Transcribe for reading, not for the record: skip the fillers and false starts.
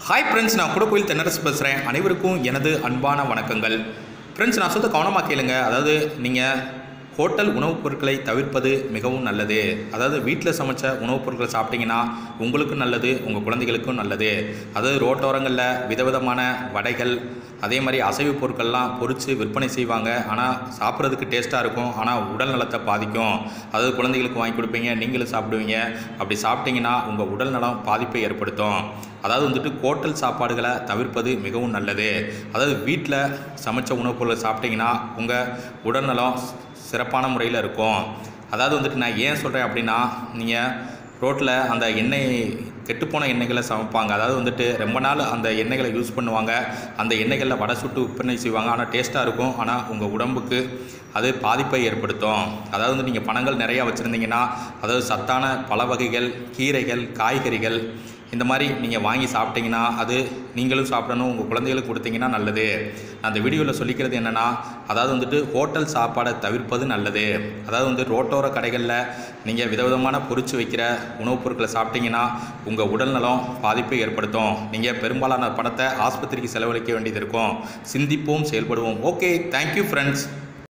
Hi friends, நான் குடக்கோயில் தென்னரசு பேசுகிறேன். அனைவருக்கும் எனது அன்பான வணக்கங்கள். ஃப்ரெண்ட்ஸ், நான் சொல்ல கவனமாக கேளுங்க. அதாவது நீங்கள் ஹோட்டல் உணவுப் பொருட்களை தவிர்ப்பது மிகவும் நல்லது. அதாவது வீட்டில் சமைச்ச உணவுப் பொருட்களை சாப்பிட்டீங்கன்னா உங்களுக்கும் நல்லது, உங்கள் குழந்தைகளுக்கும் நல்லது. அதாவது ரோட்டோரங்களில் விதவிதமான வடைகள், அதே மாதிரி அசைவ பொருட்கள்லாம் பொரித்து விற்பனை செய்வாங்க. ஆனால் சாப்பிட்றதுக்கு டேஸ்ட்டாக இருக்கும், ஆனால் உடல் நலத்தை பாதிக்கும். அதாவது குழந்தைகளுக்கு வாங்கி கொடுப்பீங்க, நீங்களும் சாப்பிடுவீங்க. அப்படி சாப்பிட்டீங்கன்னா உங்கள் உடல் நலம் பாதிப்பை ஏற்படுத்தும். அதாவது ஹோட்டல் சாப்பாடுகளை தவிர்ப்பது மிகவும் நல்லது. அதாவது வீட்டில் சமைச்ச உணவுப் பொருட்களை சாப்பிட்டீங்கன்னா உங்கள் உடல்நலம் சிறப்பான முறையில் இருக்கும். அதாவது நான் ஏன் சொல்கிறேன் அப்படின்னா, நீங்கள் ரோட்டில் அந்த எண்ணெய் கெட்டுப்போன எண்ணெய்களை சமைப்பாங்க. அதாவது ரொம்ப நாள் அந்த எண்ணெய்களை யூஸ் பண்ணுவாங்க. அந்த எண்ணெய்களில் வடை சுட்டு விற்பனை செய்வாங்க. ஆனால் டேஸ்ட்டாக இருக்கும், ஆனால் உங்கள் உடம்புக்கு அது பாதிப்பை ஏற்படுத்தும். அதாவது நீங்கள் பணங்கள் நிறையா வச்சுருந்தீங்கன்னா, அதாவது சத்தான பழ வகைகள், கீரைகள், காய்கறிகள் இந்த மாதிரி நீங்கள் வாங்கி சாப்பிட்டீங்கன்னா அது நீங்களும் சாப்பிடணும், உங்கள் குழந்தைகளுக்கு கொடுத்தீங்கன்னா நல்லது. நான் அந்த வீடியோவில் சொல்லிக்கிறது என்னென்னா, அதாவது ஹோட்டல் சாப்பாடை தவிர்ப்பது நல்லது. அதாவது ரோட்டோர கடைகளில் நீங்கள் விதவிதமான பொரிச்சு வைக்கிற உணவுப் பொருட்களை சாப்பிட்டீங்கன்னா உங்கள் உடல்நலம் பாதிப்பை ஏற்படுத்தும். நீங்கள் பெரும்பாலான பணத்தை ஆஸ்பத்திரிக்கு செலவழிக்க வேண்டியது இருக்கும். சிந்திப்போம், செயல்படுவோம். Okay, thank you friends.